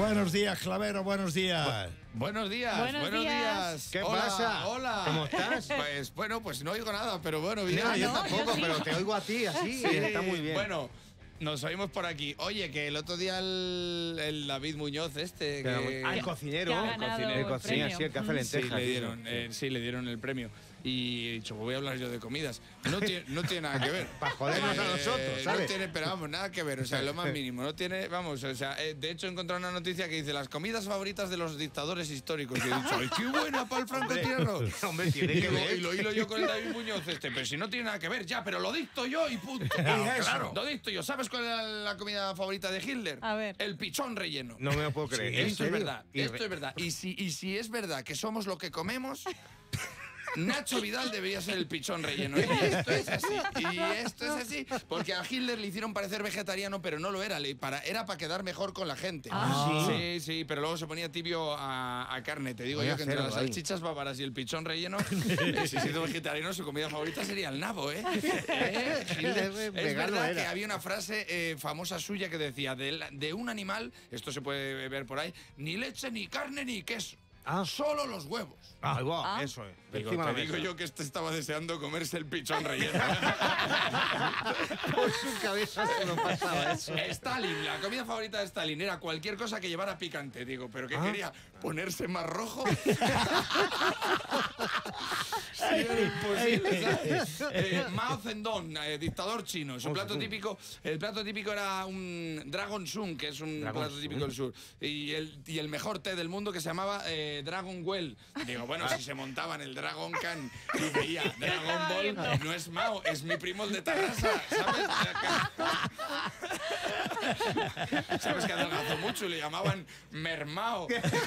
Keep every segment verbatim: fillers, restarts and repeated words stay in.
Buenos días, Clavero, buenos días. Bu buenos días, buenos, buenos días. días. ¿Qué hola, pasa? Hola. ¿Cómo estás? Pues bueno, pues no oigo nada, pero bueno, bien. No, yo no, tampoco, yo sí. pero te oigo a ti así, Sí, está muy bien. Bueno, nos oímos por aquí. Oye, que el otro día el, el David Muñoz este... Que, ah, el cocinero. que ha El ganado cocinero, el cocina, premio. sí, el que hace Mm. lentejas. Sí, le dieron, eh, sí, le dieron el premio. Y he dicho, pues voy a hablar yo de comidas. No tiene, no tiene nada que ver. Para jodernos a nosotros, ¿sabes? No tiene, pero vamos, nada que ver. O sea, lo más mínimo. No tiene, vamos, o sea, eh, de hecho he encontrado una noticia que dice las comidas favoritas de los dictadores históricos. Y he dicho, ¡ay, qué buena para el francotirador! Hombre, hombre, tiene y, que lo, ver. y lo hilo yo con el David Muñoz este. Pero si no tiene nada que ver, ya, pero lo dicto yo y punto. Claro, claro. Lo dicto yo. ¿Sabes cuál era la comida favorita de Hitler? A ver. El pichón relleno. No me lo puedo creer. ¿En Esto es serio? verdad, Y esto re- es verdad. Y si, y si es verdad que somos lo que comemos, Nacho Vidal debería ser el pichón relleno. Y esto es así. Y esto es así. Porque a Hitler le hicieron parecer vegetariano, pero no lo era. Le- para, era para quedar mejor con la gente. Ah, ¿sí? Sí, sí, pero luego se ponía tibio a, a carne. Te digo Vaya yo que entre cerdo las ahí. salchichas bávaras y el pichón relleno, eh, si se hizo vegetariano, su comida favorita sería el nabo, ¿eh? ¿Eh? Hitler. Es Vegano verdad era. que había una frase eh, famosa suya que decía, de, la- de un animal, esto se puede ver por ahí, ni leche, ni carne, ni queso. Ah. Solo los huevos. Ah, igual, Ah. eso es. Digo, Encima te de la digo mesa. yo que este estaba deseando comerse el pichón relleno. Por su cabeza se lo pasaba eso. Stalin, la comida favorita de Stalin era cualquier cosa que llevara picante. Digo, ¿pero qué Ah. quería? ¿Ponerse más rojo? Sí, era imposible, ¿sabes? Eh, Mao Zedong, eh, dictador chino. Su Mao plato Zedong. típico, el plato típico era un Dragon Sun, que es un Dragon plato Sun. típico del sur. Y el, y el mejor té del mundo que se llamaba eh, Dragon Well. Digo, bueno, si se montaba en el Dragon Khan y veía Dragon Ball, no es Mao, es mi primo el de Tarrasa, ¿sabes? ¿Sabes que adelgazó mucho y le llamaban Mermao?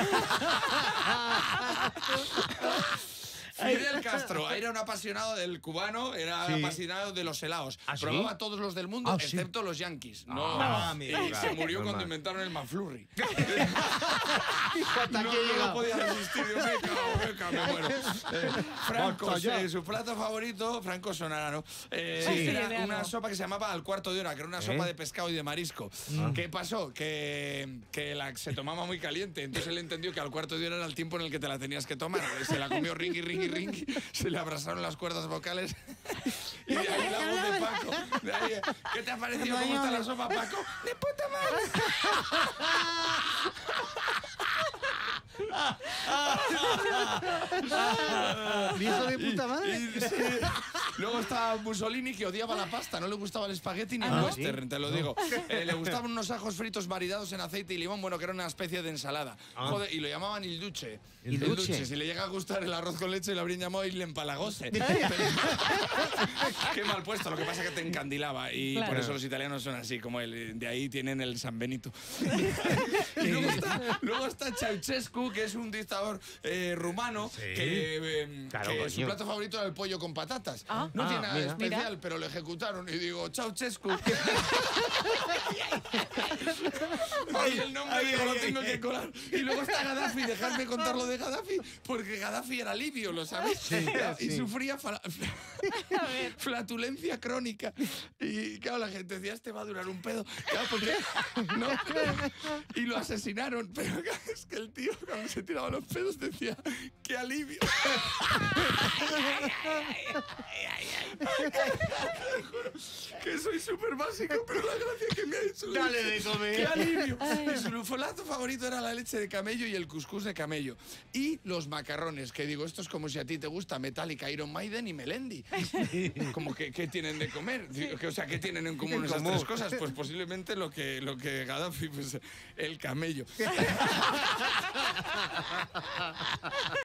Fidel Castro era un apasionado del cubano, era Sí. apasionado de los helados. ¿Ah, sí? Probaba todos los del mundo, Ah, sí. excepto los yankees. No, Ah, y mira, se claro, murió normal. cuando inventaron el McFlurry. Hasta No, aquí no llega. lo podía resistir. Yo me cago, me cago, me muero. Eh, Franco, Basta ya. eh, su plato favorito, Franco sonará, ¿no? Eh, Sí. era Sí, una algo. sopa que se llamaba Al cuarto de hora, que era una ¿Eh? sopa de pescado y de marisco. ¿Qué pasó? Que, que la, se tomaba muy caliente. Entonces él entendió que al cuarto de hora era el tiempo en el que te la tenías que tomar. Se la comió ringui, ringui, ringui. Se le abrasaron las cuerdas vocales. Y de ahí la voz de Paco. De ahí, ¿qué te ha parecido? ¿Cómo está la sopa, Paco? ¡De puta madre! ¿Hijo de puta madre? Y, sí. Luego estaba Mussolini, que odiaba la pasta, no le gustaba el espagueti ni el ¿Ah, western, sí? te lo digo. Eh, le gustaban unos ajos fritos maridados en aceite y limón, bueno, que era una especie de ensalada. Ah. Joder, y lo llamaban il duce. Il El duce. Si le llega a gustar el arroz con leche, lo habrían llamado il empalagose. Pero- Qué mal puesto, lo que pasa es que te encandilaba. Y Claro. por eso los italianos son así, como él. De ahí tienen el San Benito. Y luego está, luego está Ceausescu, que es un dictador eh, rumano, Sí. que, eh, Claro, que coño. su plato favorito era el pollo con patatas. Ah. No Ah, tiene nada mira. especial, Mira. pero lo ejecutaron. Y digo, Ceausescu. Ay, el nombre ay, que ay, lo ay, tengo ay. que colar. Y luego está Gaddafi, dejadme contar lo de Gaddafi, porque Gaddafi era libio, ¿lo sabéis? Sí, y sí. sufría fala- flatulencia crónica. Y claro, la gente decía, este va a durar un pedo. Claro, porque, ¿no? Y lo asesinaron. Pero claro, es que el tío, cuando se tiraba los pedos, decía, ¡qué alivio! Que soy súper básico, pero la gracia que me ha hecho. Dale de comer. ¡Qué alivio! Y su plato favorito era la leche de camello y el cuscús de camello. Y los macarrones, que digo, esto es como si a ti te gusta Metallica, Iron Maiden y Melendi. Como que, ¿qué tienen de comer? Digo, que, o sea, ¿qué tienen en común En esas común. tres cosas? Pues posiblemente lo que, lo que Gaddafi, pues el camello.